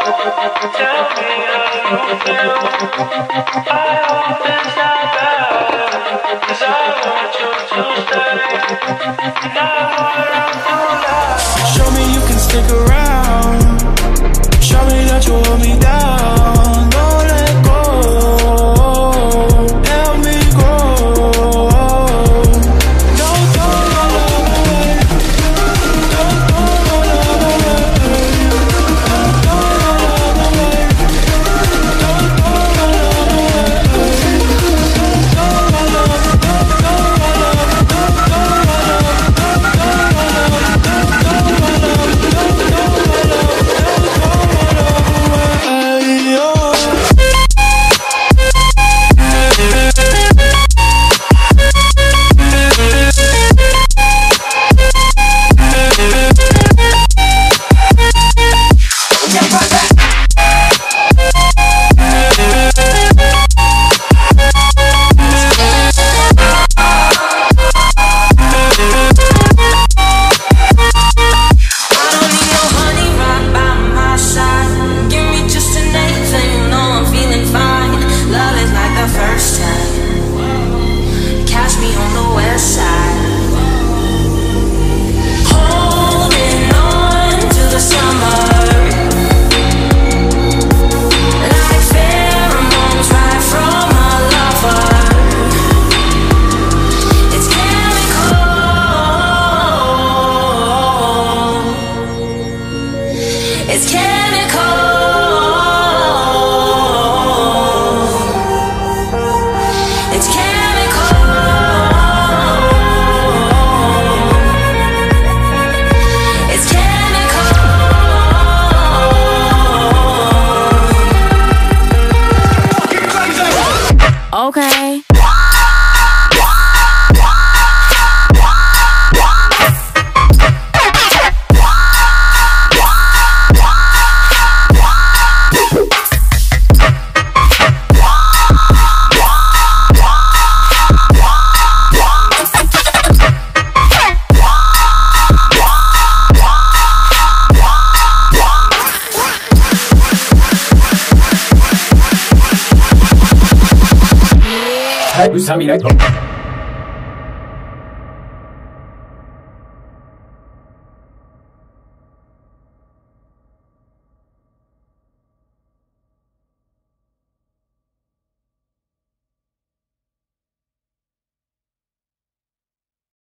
Show me you can stick around. Show me that you hold me down. Don't let go. Help me grow. Don't throw my love away. Don't throw my love away. Don't throw my love away. Don't throw my love away. Don't throw my love. Don't throw my love. Don't throw my love. Don't throw my love. Don't throw my love. Don't throw my love. Okay. Dysomia.